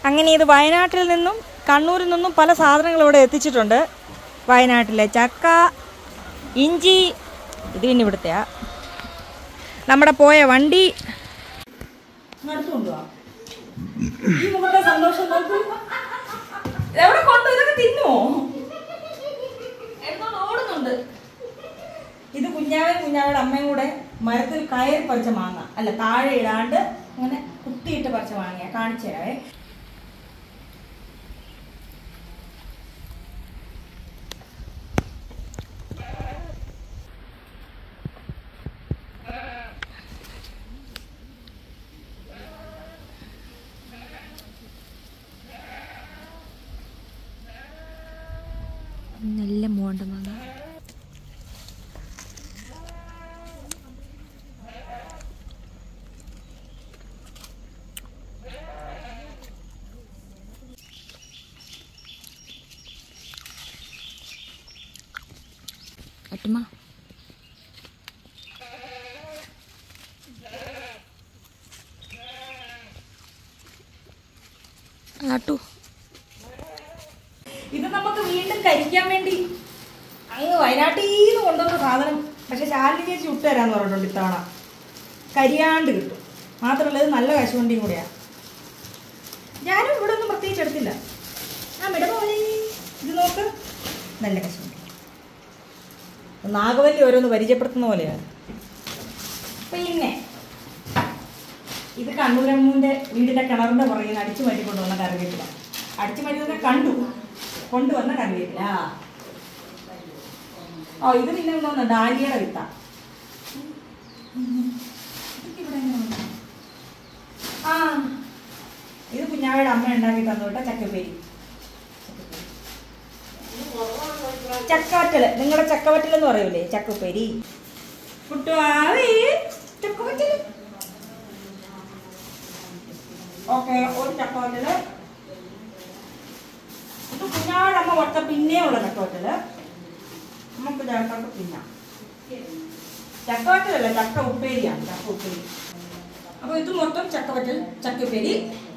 അങ്ങനെ ഇത് വയനാട്ടിൽ നിന്നും കണ്ണൂരിൽ നിന്നും പല സാധനങ്ങളും ഇവിടെ എത്തിച്ചിട്ടുണ്ട്. വയനാട്ടിലെ ചക്ക, ഇഞ്ചി, ഇത് പിന്നെ ഇവിടുത്തെയാ. നമ്മുടെ പോയ വണ്ടി ഈ മുഖത്തെ സന്തോഷം നോക്കൂ. എവിടെ കൊണ്ടു ഇതൊക്കെ തിന്നോ? എന്നോട് ഓടുന്നുണ്ട്. ഇത് കുഞ്ഞാവയുടെ അമ്മയും കൂടെ മരത്തിൽ കയറി പറിച്ച മാങ്ങ, അല്ല താഴെ ഇടാണ്ട് അങ്ങനെ കുത്തിയിട്ട് പറിച്ച മാങ്ങ കാണിച്ചു തരാവേ. നല്ല മോണ്ട മാങ്ങ. അട്ടുമ്മ ആട്ടു. ഇത് നമുക്ക് വീണ്ടും കരിക്കാൻ വേണ്ടി അങ്ങ് വയനാട്ടിൽ നിന്ന് കൊണ്ടുവന്ന സാധനം. പക്ഷെ ശാലിനി ചേച്ചി ഇട്ട് തരാന്ന് പറഞ്ഞിട്ടുണ്ട്. ഇത്തവണ കരിയാണ്ട് കിട്ടും. മാത്രമല്ല ഇത് നല്ല കശുവണ്ടിയും കൂടെയാണ്. ഞാനും ഇവിടെ ഒന്നും പ്രത്യേകിച്ച് എടുത്തില്ല. പോലെ ഇത് നോക്ക്, നല്ല കശുവണ്ടി. നാഗവല്ലി ഓരോന്ന് പരിചയപ്പെടുത്തുന്ന പോലെയാണ്. പിന്നെ ഇത് കണ്ണൂരമ്മൂന്റെ വീടിന്റെ കിണറിന്റെ പുറകിൽ അടിച്ചു മാറ്റി കൊണ്ടുവന്ന കറിവേപ്പില. അടിച്ചു മാറ്റി കൊണ്ടുവന്ന കറിവേപ്പില. ഇത് പിന്നെ എന്തോന്ന ഡാലിയുടെ വിത്ത. ഇത് കുഞ്ഞാവയുടെ അമ്മ ഉണ്ടാക്കി തന്നുവിട്ട ചക്കപ്പേരി. ചക്കവറ്റല്, നിങ്ങളുടെ ചക്കവറ്റൽ എന്ന് പറയൂലേ, ചക്കപ്പേരി. ചക്കവറ്റല് ഓക്കെ. ഒരു ചക്കവറ്റല്. ഇത് കുഞ്ഞാവയുടെ അമ്മ വട്ട പിന്നെയുള്ള ചക്കവറ്റല്. നമുക്ക് ചേർത്തൊക്കെ തിന്നാം. ചക്കവറ്റലല്ല, ചക്ക ഉപ്പേരിയാണ്. ചക്ക ഉപ്പേരി. അപ്പൊ ഇത് മൊത്തം ചക്കവറ്റൽ, ചക്കപ്പേരി.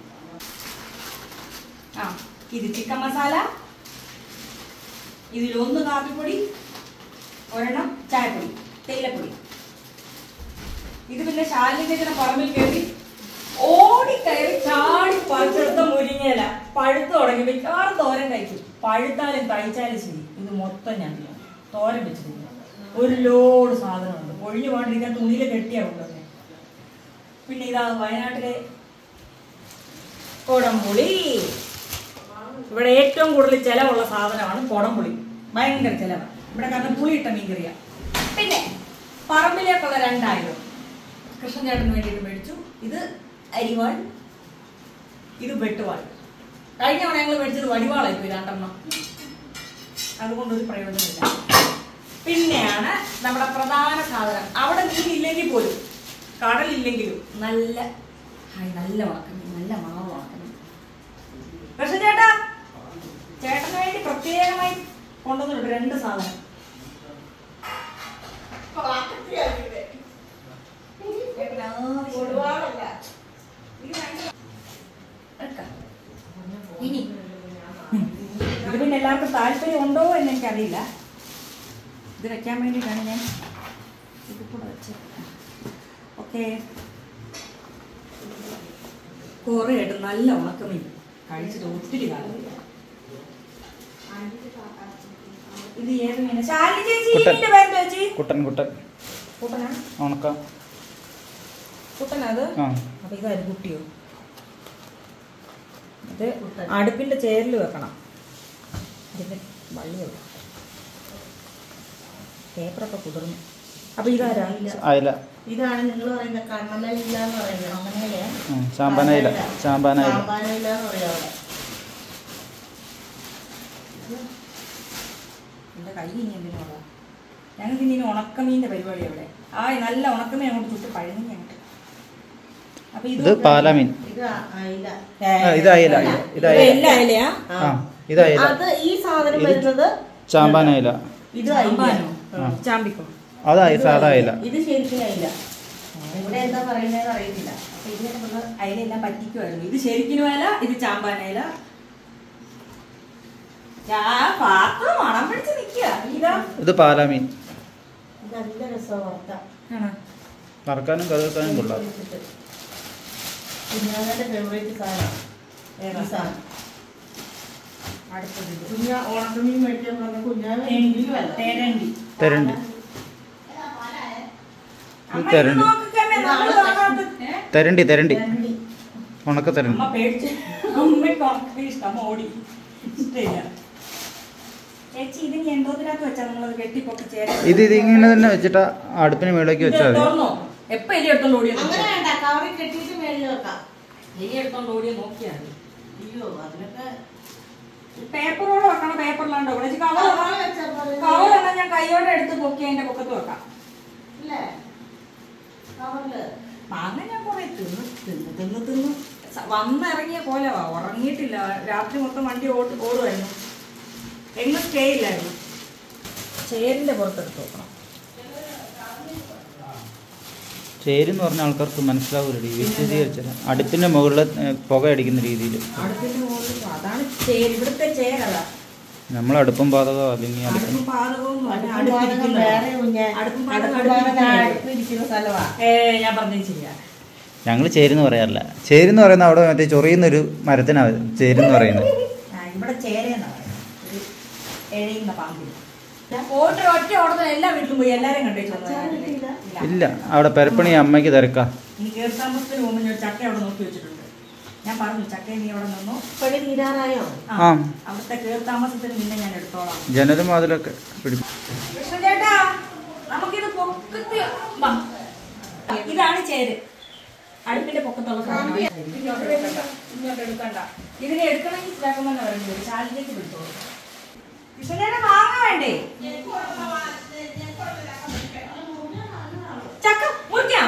ഇത് ചിക്കൻ മസാല. ഇതിലൊന്ന് കാപ്പിപ്പൊടി, ഒരെണ്ണം ചായപ്പൊടി, തേയിലപ്പൊടി. ഇത് പിന്നെ ശാലിനിയുടെ പറമ്പിൽ കയറി ഓടിക്കയറി ചാടി പറിച്ചെടുത്ത മുരിങ്ങയില. പഴുത്ത് തുടങ്ങി മിക്കവാറും തോരൻ കഴിക്കും. പഴുത്താലും കഴിച്ചാലും ശരി, ഇത് മൊത്തം ഞാൻ തോരൻ വെച്ചിരിക്കുന്നു. ഒരു ലോഡ് സാധനമുണ്ട്. ഒഴിഞ്ഞു പോകാണ്ടിരിക്കാൻ തുണിയിൽ കെട്ടിയാ കൊണ്ടുവന്നെ. പിന്നെ ഇതാ വയനാട്ടിലെ കൊടംപുളി. ഇവിടെ ഏറ്റവും കൂടുതൽ ചെലവുള്ള സാധനമാണ് കൊടംപുളി. ഭയങ്കര ചെലവ് ഇവിടെ, കാരണം പുളിയിട്ട മീൻകറിയാ. പിന്നെ പറമ്പിലേക്കുള്ള 2000 കൃഷ്ണൻ ചേട്ടന് വേണ്ടിയിട്ട് മേടിച്ചു. ഇത് അരിവാൾ, ഇത് വെട്ടുവാൾ. കഴിഞ്ഞ തവണ ഞങ്ങൾ മേടിച്ചത് വടിവാളായിപ്പോയി 2 എണ്ണം. അതുകൊണ്ടൊരു പ്രയോജനമില്ല. പിന്നെയാണ് നമ്മുടെ പ്രധാന സാധനം. അവിടെ മീനില്ലെങ്കിൽ പോലും, കടലില്ലെങ്കിലും നല്ല ഉണക്കമീൻ, നല്ല മാവ് ഉണക്കമീൻ. പക്ഷെ ചേട്ടന് വേണ്ടി പ്രത്യേകമായി കൊണ്ടുവന്നിട്ടുണ്ട് 2 സാധനം. ഇനി ഇത് പിന്നെ എല്ലാവർക്കും താല്പര്യം ഉണ്ടോ എന്ന് എനിക്കറിയില്ല. ഇത് വെക്കാൻ വേണ്ടിയിട്ടാണ് ഞാൻ ഇത് കൂടെ വെച്ചത്. ഓക്കെ. കുറേ ആയിട്ട് നല്ല ഉണക്കമീൻ കഴിച്ചിട്ട് ഒത്തിരി കാലമില്ല. ഇത് ഏത് മീനാ? ശാലിനി ചേച്ചിന്റെ പേരെന്താ ചേച്ചി? കുട്ടനാ? കുട്ടനത്. അപ്പൊ ഇത് അരിക്കുട്ടിയോ? ഇത് അടുപ്പിന്റെ ചേരിൽ വെക്കണം. ഇതിന്റെ വള്ളിയുള്ള പേപ്പറൊക്കെ കുതിർന്നു. അപ്പൊ ഇതാരാ? ഇതാണ് നിങ്ങൾ പറയുന്ന കണ്ണനയില എന്ന് പറയുന്നത്. ചാമ്പാനയില എന്ന് പറയാം. എന്റെ കൈ ഇനി എന്തിനാ? ഞങ്ങൾക്ക് ഇനി ഉണക്കമീന്റെ പരിപാടി അവിടെ. നല്ല ഉണക്കമീൻ അങ്ങോട്ട് ചുട്ട് പഴങ്ങി ഞങ്ങൾക്ക്. അപ്പൊ ഇത് പാലാമീൻ, ഇത് അയല. ഈ സാധനം വരുന്നത് ചാമ്പാനയില. ഇത് ചാമ്പിക്കോ? അതായി സാധാ അയില. ഇത് ശരിക്കും അയില. ഇവിടെ എന്താ പറയുന്നത് അറിയത്തില്ല. ഇങ്ങനെ നമ്മൾ അയിലെല്ലാം പറ്റിക്കുമായിരുന്നു. ഇത് ശരിക്കും ഇല, ഇത് ചാമ്പാനയില. പാത്രം മണം പിടിച്ച് നിൽക്കുക. ഇത് പാലാമീൻ. നല്ല രസമാണ് വറുക്കാൻ. വറക്കാനും കറി വെക്കാനും കൊള്ളാം. കുഞ്ഞാവന്റെ ഫേവറേറ്റ് സാധനം. അടുത്തത് ഓണക്കമീൻ മേടിക്കാൻ പറഞ്ഞ കുഞ്ഞാവ് തേരണ്ടി. തെരണ്ടി. തെരണ്ടി തെരണ്ടി ഉണക്ക തെരണ്ടി. അമ്മയ്ക്ക് ഇഷ്ടം ഓടി ഇഷ്ടമില്ല. ചേച്ചി ഇത് എന്തോതിനകത്ത് വെച്ചാ നമ്മളത് കെട്ടിപ്പൊക്കി ചേരാ. ഇത് ഇങ്ങനെ തന്നെ വെച്ചിട്ട് അടുപ്പിന് മേളിലേക്ക് വെച്ചാൽ മതി. എപ്പ എലി എടുത്തോണ്ട് ഓടിയ കവറിൽ കെട്ടിയിട്ട് മേളിൽ വെക്കാം. എലി എടുത്തോണ്ട് ഓടിയ നോക്കിയാ മതി. അയ്യോ അതിനൊക്കെ പേപ്പറോട് വെക്കണം. പേപ്പറിലാണ്ടോ കവറെല്ലാം ഞാൻ കൈയോടെ എടുത്ത് പൊക്കി അതിന്റെ പൊക്കത്ത് വെക്കാം. മാങ്ങ ഞാൻ കുറെ തിന്ന് വന്നിറങ്ങിയ പോലെ ഉറങ്ങിയിട്ടില്ല. രാത്രി മൊത്തം വണ്ടി ഓടുമായിരുന്നു. എങ്ങും സ്റ്റേ ഇല്ലായിരുന്നു. ചേരിന്റെ പുറത്തെടുത്ത് നോക്കണം. ചേരെന്ന് പറഞ്ഞ ആൾക്കാർക്ക് മനസ്സിലാവൂലടി. വിശദീകരിച്ചാൽ അടുപ്പിന്റെ മുകളിൽ പുക അടിക്കുന്ന രീതിയിൽ. അടുപ്പിന്റെ മുകളിൽ അതാണ് ചേര്. ഇവിടുത്തെ ചേരതാ. നമ്മൾ അടുപ്പം പാതകോ അല്ലെങ്കിൽ അടുപ്പും പാതകവും ഞാൻ പറഞ്ഞു ശരിയാ. ഞങ്ങൾ ചേരെന്ന് പറയാറില്ല. ചേരെന്ന് പറയുന്ന അവിടെ മറ്റേ ചൊറിയുന്നൊരു മരത്തിനാണ് ചേരെന്ന് പറയുന്നത്. ഇവിടെ ചേരെന്നാ പറയുന്നത്. എഴയുന്ന പാമ്പിന് പോയിട്ട് ഒറ്റ ഓടത്തിൽ എല്ലാ വീട്ടിലും പോയി എല്ലാരും കണ്ടു. ഇല്ല, അവിടെ പെരപ്പണി അമ്മയ്ക്ക് തിരക്കാ. നീ കേർത്താമസത്തിന് മുമ്പ് ഞാൻ ചക്ക അവിടെ നോക്കി വെച്ചിട്ടുണ്ട്. ഞാൻ പറഞ്ഞു ചക്ക നീ അവിടെ നിന്നു. തീരാറായോ? അവിടുത്തെ കേർത്താമസത്തിന് മുന്നേ ഞാൻ എടുത്തോളാം. ജനലും അതിലൊക്കെ പിടിച്ചു. കൃഷ്ണചേട്ടാ നമുക്കിത് പൊക്കത്ത് ഇതാണ് ചേര്. അടുപ്പിന്റെ പൊക്കത്തുള്ള സാധനം. ഇങ്ങോട്ട് എടുക്കണ്ട. ഇതിനെ എടുക്കണമെങ്കിൽ ഇതാക്കുമെന്ന് പറയുന്നത് ശാലിലേക്ക് പിടിച്ചോളൂ. കൃഷ്ണചേട്ടാ വാങ്ങ വേണ്ടേ? ചക്ക മുറിക്കാം.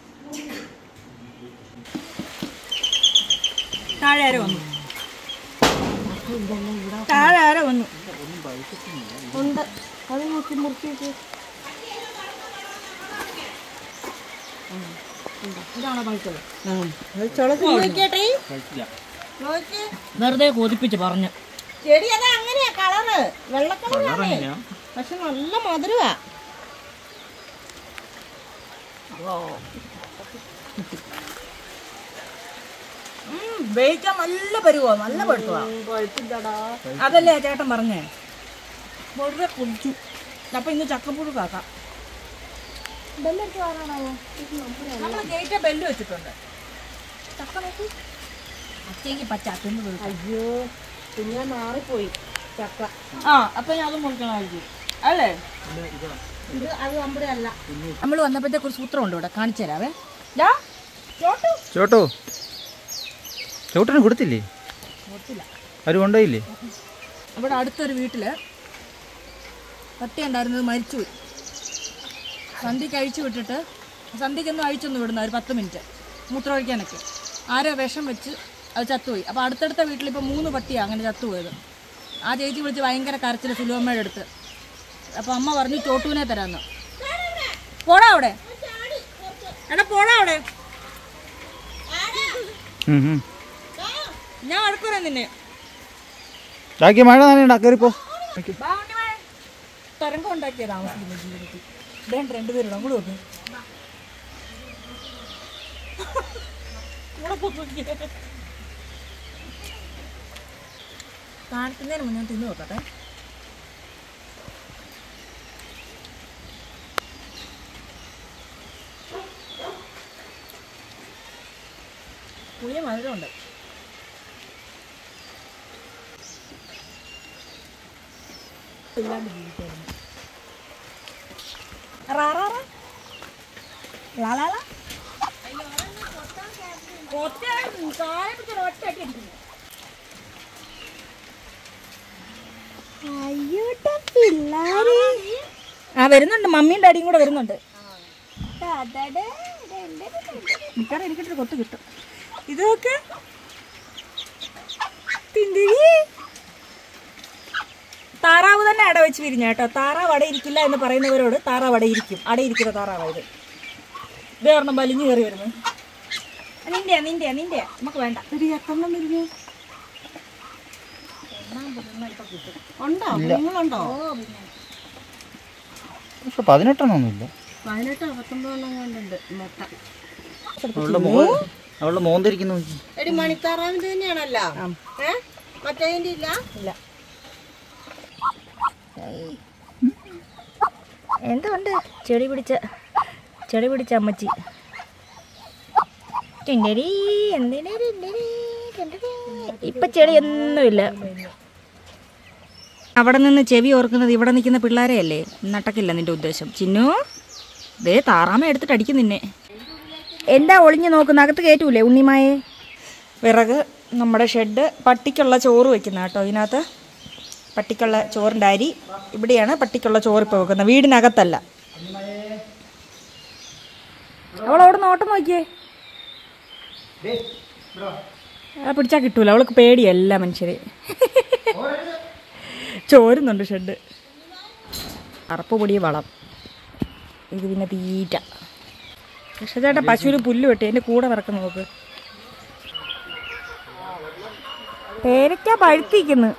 താഴെ ആരോ വന്നു. താഴെ ആരോ വന്നു. ഉണ്ട്. അത് നോക്കി മുറിച്ചിട്ട് ഇതാണോ പഴുത്തത്? വെറുതെ കൊതിപ്പിച്ച് പറഞ്ഞു. ചെടി അതാ അങ്ങനെയാ കളറ്. വെള്ള കളറാണ്. പക്ഷെ നല്ല മധുരവാ. വേവിക്കാൻ നല്ല പരുവാ. നല്ല പഴുത്തുവാ. അതല്ലേ ചേട്ടൻ പറഞ്ഞേ. വളരെ കുടിച്ചു. അപ്പൊ ഇന്ന് ചക്കപ്പുഴു കാക്കാം. ബെല്ലടിച്ച് വാങ്ങാനാവോ? നമ്മൾ ഗേറ്റ് ബെല്ല് വെച്ചിട്ടുണ്ട്. ചക്ക നോക്കൂ. അച്ചേക്ക് പച്ച അച്ഛന്. അയ്യോ പിന്നെ മാറിപ്പോയി ചക്ക. അപ്പൊ ഞാൻ അതും മുറിക്കണമായിരിക്കും അല്ലേ? ഇത് അത് നമ്മുടെ അല്ല. നമ്മൾ വന്നപ്പോഴത്തേക്ക് ഒരു സൂത്രം ഉണ്ട് ഇവിടെ. കാണിച്ചു തരാവേ. ചോട്ടോ ചോട്ടിന് കൊടുത്തില്ലേ? അവര് കൊണ്ടുപോയില്ലേ? ഇവിടെ അടുത്തൊരു വീട്ടില് പട്ടി ഉണ്ടായിരുന്നത് മരിച്ചുപോയി. സന്ധ്യക്ക് അഴിച്ചു വിട്ടിട്ട് സന്ധ്യക്കൊന്നും അഴിച്ചൊന്നും വിടുന്ന ഒരു 10 മിനിറ്റ് മൂത്രമൊഴിക്കാനൊക്കെ. ആരോ വിഷം വെച്ച് അത് ചത്തുപോയി. അപ്പോൾ അടുത്തടുത്ത വീട്ടിലിപ്പോൾ 3 പട്ടിയാണ് അങ്ങനെ ചത്തുപോയത്. ആ ചേച്ചി വിളിച്ച് ഭയങ്കര കരച്ചിൽ സുലുവമ്മയുടെ അടുത്ത്. അപ്പോൾ അമ്മ പറഞ്ഞു ചോട്ടൂനെ തരാമെന്ന്. പോടാ അവിടെ. എടാ പോടാ അവിടെ. ഞാൻ വഴക്ക് പറയാം നിന്നെ. മഴ നനയണ്ട, കയറിപ്പോ. തരംഗം ഉണ്ടാക്കിയ താമസിക്കുന്ന ജീവിതത്തിൽ 2 പേരുണ്ട്. അങ്ങോട്ട് നോക്ക്. കാണിക്കുന്നതിന് മുന്നേ തിന്നു നോക്കട്ടെ. പുളിയ മധുരമുണ്ട്. ഇല്ലാണ്ട് ജീവിക്കായിരുന്നു. വരുന്നുണ്ട്. മമ്മിയും ഡാഡിയും കൂടെ വരുന്നുണ്ട്. എനിക്കിട്ടൊരു കൊത്ത് കിട്ടും. ഇതൊക്കെ താറാവ് തന്നെ അട വെച്ച് വിരിഞ്ഞ കേട്ടോ. താറാവ് അട ഇരിക്കില്ല എന്ന് പറയുന്നവരോട് താറാവ് അട ഇരിക്കും. അടയിരിക്കുന്ന താറാവ് ഇത്. ഇത് കാരണം വലിഞ്ഞു കയറി വരുന്നത്. നിന്റെ നമുക്ക് വേണ്ട. എത്രണ്ണം തിരിഞ്ഞു ഉണ്ടോ? നിങ്ങളുണ്ടോ? പക്ഷെ 18 18 19 കൊണ്ടുണ്ട് മുട്ട. അവളുടെ മോന്തിരിക്കുന്നു. എടി മണിത്താറാവിന്റെ തന്നെയാണല്ലോ. മറ്റേതിന്റെ ഇല്ല. എന്തുകൊണ്ട് ചെടി പിടിച്ച അമ്മച്ചി. ഇപ്പൊ ചെടിയൊന്നുമില്ല. അവിടെ നിന്ന് ചെവി ഓർക്കുന്നത് ഇവിടെ നിൽക്കുന്ന പിള്ളേരെയല്ലേ? നട്ടക്കില്ല നിന്റെ ഉദ്ദേശം. ചിന്നു ദേ താറാമ എടുത്തിട്ട് അടിക്കും നിന്നെ. എന്താ ഒളിഞ്ഞു നോക്കുന്ന? അകത്ത് കയറ്റൂലേ ഉണ്ണിമായെ? വിറക് നമ്മുടെ ഷെഡ്. പട്ടിക്കുള്ള ചോറ് വെക്കുന്ന കേട്ടോ ഇതിനകത്ത്. പട്ടിക്കുള്ള ചോറിൻ്റെ അരി ഇവിടെയാണ്. പട്ടിക്കുള്ള ചോറ് ഇപ്പോൾ വെക്കുന്നത്, വീടിനകത്തല്ല. അവളവിടെ നോട്ടം നോക്കിയേ. പിടിച്ചാൽ കിട്ടൂല, അവൾക്ക് പേടിയല്ല മനുഷ്യരെ. ചോരുന്നുണ്ട് ഷെഡ്. അറപ്പ് പൊടിയ വളം. ഇത് പിന്നെ തീറ്റ. കൃഷ്ണചേട്ടൻ പശുവിന് പുല്ല് വെട്ടി എൻ്റെ കൂടെ നടക്കുന്ന നോക്ക്. പേരയ്ക്ക പഴുത്തിക്കുന്നു.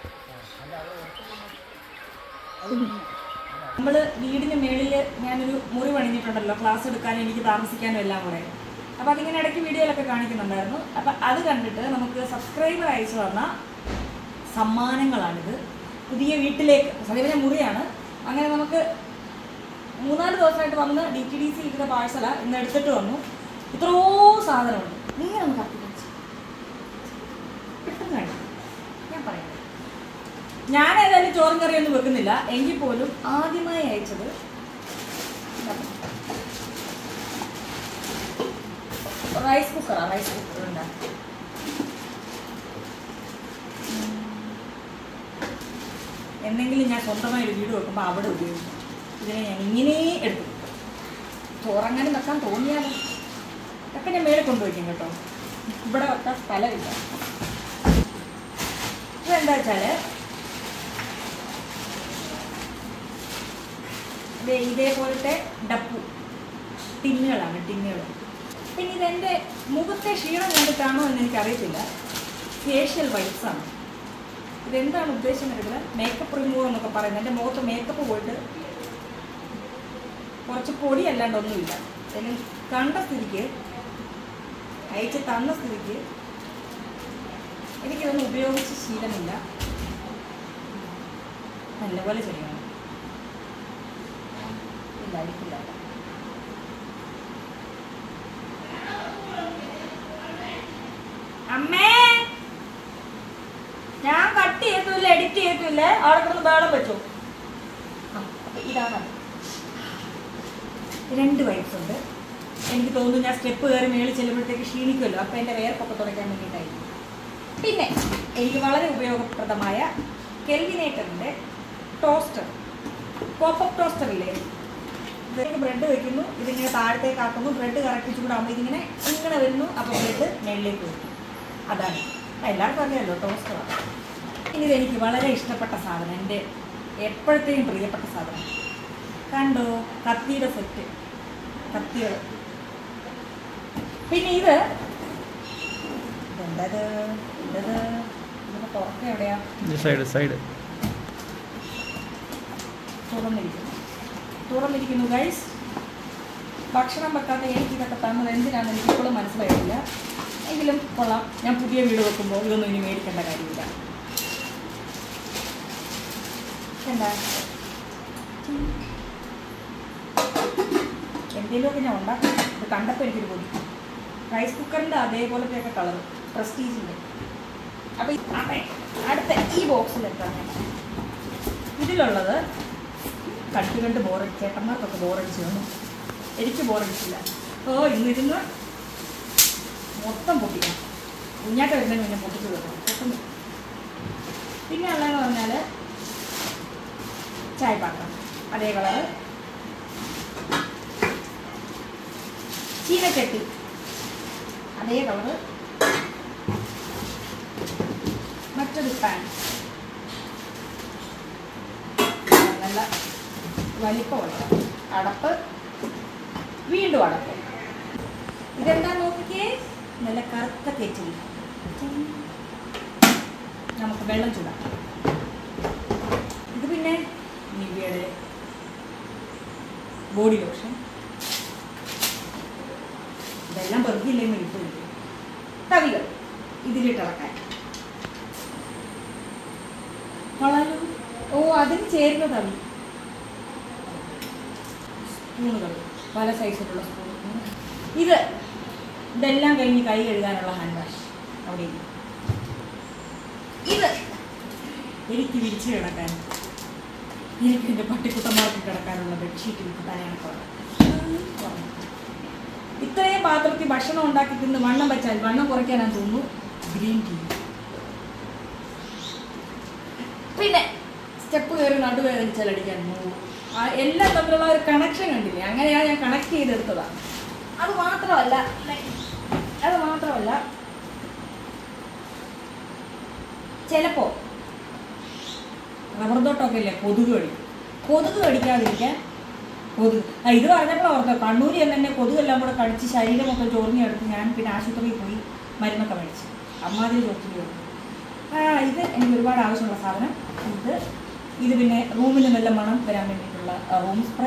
നമ്മൾ വീടിന് മേളിൽ ഞാനൊരു മുറി പണിഞ്ഞിട്ടുണ്ടല്ലോ, ക്ലാസ് എടുക്കാനും എനിക്ക് താമസിക്കാനും എല്ലാം കൂടെ. അപ്പോൾ അതിങ്ങനെ ഇടയ്ക്ക് വീഡിയോയിലൊക്കെ കാണിക്കുന്നുണ്ടായിരുന്നു. അപ്പം അത് കണ്ടിട്ട് നമുക്ക് സബ്സ്ക്രൈബർ അയച്ചു തന്ന സമ്മാനങ്ങളാണിത്. പുതിയ വീട്ടിലേക്ക് സദീപന മുറിയാണ്. അങ്ങനെ നമുക്ക് 3-4 ദിവസമായിട്ട് വന്ന് DTDC ഇരിക്കുന്ന പാഴ്സലാണ്. ഇന്ന് എടുത്തിട്ട് വന്നു. ഇത്രയോ സാധനമുണ്ട്. നീ നമുക്ക് കത്തിച്ച് പെട്ടെന്ന് കഴിയും. ഞാൻ പറയാം, ഞാൻ ഏതായാലും ചോറും കറിയൊന്നും വെക്കുന്നില്ല. എങ്കിൽ പോലും ആദ്യമായി അയച്ചത് റൈസ് കുക്കറാണ്. റൈസ് കുക്കർ ഉണ്ടാക്കി എന്തെങ്കിലും ഞാൻ സ്വന്തമായി ഒരു വീട് വെക്കുമ്പോൾ അവിടെ ഉപയോഗിക്കും. ഇതിനെ ഞാൻ ഇങ്ങനെ എടുത്തു. ചോറങ്ങാനും വെക്കാൻ തോന്നിയാലോ ഒക്കെ ഞാൻ മേലെ കൊണ്ടുവയ്ക്കും കേട്ടോ. ഇവിടെ വെക്കാൻ സ്ഥലമില്ല. ഇതെന്താ വെച്ചാൽ ഇതേപോലത്തെ ഡപ്പു ടിന്നുകളാണ്. പിന്നെ ഇതെൻ്റെ മുഖത്തെ ക്ഷീണം കണ്ടിട്ടാണോ എന്ന് എനിക്കറിയത്തില്ല. ഫേഷ്യൽ വൈപ്സാണ്. ഇതെന്താണ് ഉദ്ദേശം എടുക്കുക? മേക്കപ്പ് റിമൂവർ എന്നൊക്കെ പറയുന്നത്. എൻ്റെ മുഖത്ത് മേക്കപ്പ് പോയിട്ട് കുറച്ച് പൊടി അല്ലാണ്ട് ഒന്നുമില്ല. എന്നെ കണ്ട സ്ഥിതിക്ക്, അയച്ച് തന്ന സ്ഥിതിക്ക് എനിക്കിതൊന്നും ഉപയോഗിച്ച് ശീലമില്ല. നല്ലപോലെ ചെയ്യണം. ഇല്ലായിരിക്കില്ല. അമ്മേ, ഞാൻ കട്ട് ചെയ്തില്ല, എഡിറ്റ് ചെയ്തിട്ടില്ലേ? അവിടെ കിടന്ന് ബേളം വെച്ചു. ഇതാണ് 2 വൈപ്സ് ഉണ്ട്. എനിക്ക് തോന്നുന്നു ഞാൻ സ്റ്റെപ്പ് കയറി മേളിൽ ചെല്ലുമ്പോഴത്തേക്ക് ക്ഷീണിക്കുമല്ലോ. അപ്പം എൻ്റെ വേർപ്പൊക്കെ തുടയ്ക്കാൻ വേണ്ടിയിട്ടായിരുന്നു. പിന്നെ എനിക്ക് വളരെ ഉപയോഗപ്രദമായ കെൽവിനേറ്ററിൻ്റെ ടോസ്റ്റർ, പോപ്പപ്പ് ടോസ്റ്റർ ഇല്ലേ? ഇതിലേക്ക് ബ്രെഡ് വെക്കുന്നു, ഇതിങ്ങനെ താഴത്തേക്കാക്കുന്നു. ബ്രെഡ് കറക്റ്റ് ചൂടാകുമ്പോൾ ഇതിങ്ങനെ വരുന്നു. അപ്പോൾ ബ്രെഡ് മേളിലേക്ക് വെക്കും. അതാണ് എല്ലാവർക്കും അറിയാമല്ലോ ടോസ്റ്ററാണ്. ഇനി ഇതെനിക്ക് വളരെ ഇഷ്ടപ്പെട്ട സാധനം, എൻ്റെ എപ്പോഴത്തെയും പ്രിയപ്പെട്ട സാധനം. കണ്ടോ, കത്തിയുടെ സെറ്റ്, കത്തികൾ. പിന്നെ ഇതെന്തത് ഇതിൻ്റെ തുറക്കം എവിടെയാ? സൈഡ് തുറന്നിരിക്കുന്നു ഗൈസ്. ഭക്ഷണം വെക്കാത്ത എനിക്ക് ഇതൊക്കെ തന്നത് എന്തിനാണെന്ന് എനിക്കിപ്പോഴും മനസ്സിലായിട്ടില്ല. എങ്കിലും കൊള്ളാം. ഞാൻ പുതിയ വീട് വെക്കുമ്പോൾ ഇതൊന്നും ഇനി മേടിക്കേണ്ട കാര്യമില്ല. എന്താ എന്തെങ്കിലുമൊക്കെ ഞാൻ ഉണ്ടാക്കും. ഇത് കണ്ടപ്പോൾ എനിക്കൊരു പൊടി. റൈസ് കുക്കറിൻ്റെ അതേപോലത്തെയൊക്കെ കളർ, പ്രസ്റ്റീജിൻ്റെ. അപ്പോൾ അടുത്ത ഈ ബോക്സിലെത്താണ് ഇതിലുള്ളത്. കണ്ട് ബോറടിച്ച് ചേട്ടന്മാർക്കൊക്കെ ബോറടിച്ച് വന്നു. എനിക്ക് ബോറടിച്ചില്ല. ഇന്നിരുന്ന് മൊത്തം പൊട്ടിക്കണം. കുഞ്ഞാട്ട് വരുന്നതിന് മുന്നേ പൊട്ടിച്ച് തീർക്കണം. പൊട്ടുന്നു. പിന്നെ ഉള്ളതെന്ന് പറഞ്ഞാൽ ചായപ്പാത്രം അതേ കളറ്, ചീനച്ചട്ടി അതേ കളറ്, മറ്റൊരു പാൻ നല്ല വലിപ്പമുള്ള അടപ്പ്, വീണ്ടും അടപ്പ്. ഇതെന്താ നോക്കിക്കേ, നല്ല കറുത്ത കേച്ചരി. നമുക്ക് വെള്ളം ചൂടാക്കാം. ഇത് പിന്നെ നിവ്യയുടെ ബോഡി ലോഷൻ. ഇതെല്ലാം വെറുതെ ഇട്ടു. തവികൾ ഇതിലിട്ടിറക്കാൻ. ഓ, അതിന് ചേരുന്ന തവി. സ്പൂണുകൾ, പല സൈസിലുള്ള സ്പൂൺ. ഇതെല്ലാം കഴിഞ്ഞ് കൈ കഴുകാനുള്ള ഹാൻഡ് വാഷ് അവിടെ. ഇത് എനിക്ക് വിരിച്ച് കിടക്കാൻ, എനിക്ക് എൻ്റെ പട്ടിക്കുട്ടന്മാർക്ക് കിടക്കാനുള്ള ബെഡ്ഷീറ്റ് എനിക്ക് തലയാണ്. ഇത്രയും പാത്രത്തിൽ ഭക്ഷണം ഉണ്ടാക്കി തിന്ന് വണ്ണം വെച്ചാൽ വണ്ണം കുറയ്ക്കാനാണ് തോന്നുന്നു. Green tea. പിന്നെ സ്റ്റെപ്പ് കയറി നടുവേദനിച്ചാൽ അടിക്കാൻ പോകും. എല്ലാം തമ്മിലുള്ള ഒരു കണക്ഷൻ കണ്ടില്ലേ? അങ്ങനെയാണ് ഞാൻ കണക്ട് ചെയ്തെടുത്തതാണ്. അത് മാത്രമല്ല ചിലപ്പോൾ റബ്ബർ തോട്ടമൊക്കെ ഇല്ലേ, കൊതുക് കടിക്കാതിരിക്കാൻ ഇത് പറഞ്ഞപ്പോൾ ഓർത്തോ, കണ്ണൂരിൽ തന്നെ കൊതുകെല്ലാം കൂടെ കടിച്ച് ശരീരമൊക്കെ ചൊറിഞ്ഞെടുത്ത് ഞാൻ പിന്നെ ആശുപത്രിയിൽ പോയി മരുന്നൊക്കെ മേടിച്ചു. അമ്മാതിരി ചോദിച്ചു. ഇത് എനിക്ക് ഒരുപാട് ആവശ്യമുള്ള സാധനം. ഇത് പിന്നെ റൂമിന് നല്ല മണം വരാൻ വേണ്ടിയിട്ടുള്ള റൂം സ്പ്രേ.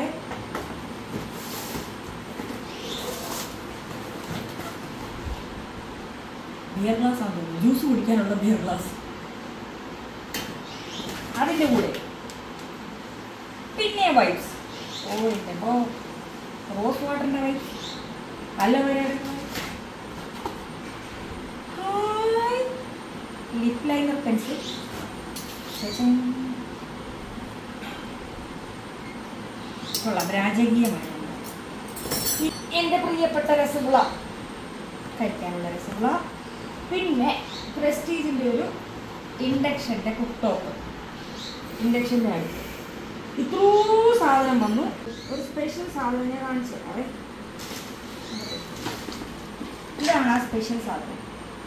ബിയർ ഗ്ലാസ് ആണ് തോന്നുന്നു, ജ്യൂസ് കുടിക്കാനുള്ള ബിയർ ഗ്ലാസ്. അതിൻ്റെ കൂടെ പിന്നെ വൈപ്സ്. റോസ് വാട്ടറിൻ്റെ വൈപ്സ്, അലോവേരയുടെ ലിപ് ലൈനർ പെൻസിൽ. കൊള്ളാം, രാജകീയമാണ്. എൻ്റെ പ്രിയപ്പെട്ട രസഗുള, കഴിക്കാനുള്ള രസഗുള. പിന്നെ പ്രസ്റ്റീജിൻ്റെ ഒരു ഇൻഡക്ഷൻ്റെ കുക്ക് ടോപ്പ്, ഇൻഡക്ഷൻ്റെ അടുത്ത്. ഇത്രയും സാധനം വന്നു. ഒരു സ്പെഷ്യൽ സാധനം ഞാൻ കാണിച്ചു തരാവേ. ഇതാണ് ആ സ്പെഷ്യൽ സാധനം.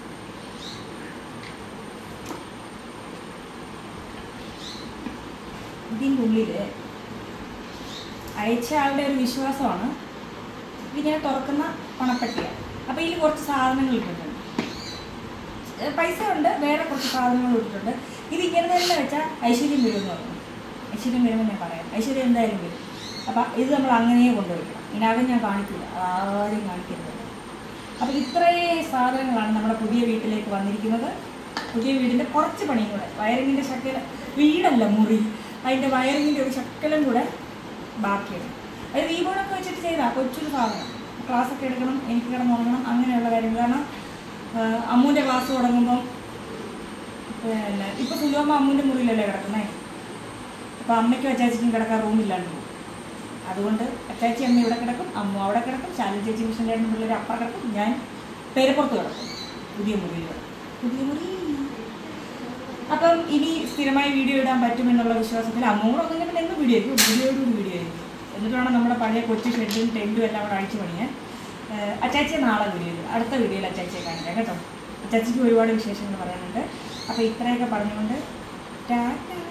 ഇതിൻ്റെ ഉള്ളിൽ അയച്ച ആളുടെ ഒരു വിശ്വാസമാണ് ഇതിങ്ങനെ തുറക്കുന്ന പണപ്പെട്ടിയാണ്. അപ്പോൾ ഇതിൽ കുറച്ച് സാധനങ്ങൾ ഇട്ടിട്ടുണ്ട്. പൈസ ഉണ്ട്, വേറെ കുറച്ച് സാധനങ്ങൾ ഇട്ടിട്ടുണ്ട്. ഇത് ഇങ്ങനെ തന്നെ വെച്ചാൽ ഐശ്വര്യം വരുമെന്ന് പറഞ്ഞു. ഐശ്വര്യം വരുമ്പോൾ ഞാൻ പറയാം, ഐശ്വര്യം എന്തായാലും വരും. അപ്പം ഇത് നമ്മൾ അങ്ങനെ കൊണ്ടുവയ്ക്കണം. ഇതിനകം ഞാൻ കാണിക്കില്ല, ആരും കാണിക്കരുത്. അപ്പം ഇത്രയും സാധനങ്ങളാണ് നമ്മുടെ പുതിയ വീട്ടിലേക്ക് വന്നിരിക്കുന്നത്. പുതിയ വീടിൻ്റെ കുറച്ച് പണിയും കൂടെ, വയറിങ്ങിൻ്റെ ശക്കലം, വീടല്ല മുറി, അതിൻ്റെ വയറിങ്ങിൻ്റെ ഒരു ശക്കലം കൂടെ ബാക്കിയാണ്. അത് വീബോണൊക്കെ വെച്ചിട്ട് ചെയ്താൽ കൊച്ചൊരു സാധനം. ക്ലാസ്സൊക്കെ എടുക്കണം, എനിക്ക് കിടന്നുറങ്ങണം, അങ്ങനെയുള്ള കാര്യങ്ങൾ. കാരണം അമ്മൂൻ്റെ ക്ലാസ് തുടങ്ങുമ്പം പിന്നെ ഇപ്പോൾ സുലഭം അമ്മൂൻ്റെ മുറിയിലല്ലേ കിടക്കുന്നേ. അപ്പോൾ അമ്മയ്ക്കും അച്ചാച്ചിക്കും കിടക്കാൻ റൂമില്ലാണ്ട് പോകും. അതുകൊണ്ട് അച്ചാച്ചി അമ്മ ഇവിടെ കിടക്കും, അമ്മ അവിടെ കിടക്കും, ശാലി ചേച്ചി മിഷൻ്റെ പിള്ളേർ അപ്പുറം കിടക്കും, ഞാൻ പേരപ്പുറത്ത് കിടക്കും, പുതിയ മുറിയിൽ കിടക്കും, പുതിയ മുറി. അപ്പം ഇനി സ്ഥിരമായി വീഡിയോ ഇടാൻ പറ്റുമെന്നുള്ള വിശ്വാസത്തിൽ അമ്മൂടെ ഒന്നും പിന്നെ എന്ത് വീഡിയോ ആയിരിക്കും, വീഡിയോയോട് വീഡിയോ ആയിരിക്കും. എന്നിട്ട് വേണം നമ്മുടെ പഴയ കൊച്ചു ഷെഡും ടെൻറ്റും എല്ലാം കൂടെ അഴിച്ചു പണിയാൻ. അച്ചാച്ചിയെ നാളെ വീഡിയോയിൽ, അടുത്ത വീഡിയോയിൽ അച്ചാച്ചിയെ കാണിക്കാം കേട്ടോ. അച്ചാച്ചിക്ക് ഒരുപാട് വിശേഷങ്ങൾ പറയാനുണ്ട്. അപ്പോൾ ഇത്രയൊക്കെ പറഞ്ഞുകൊണ്ട് ടാറ്റാ.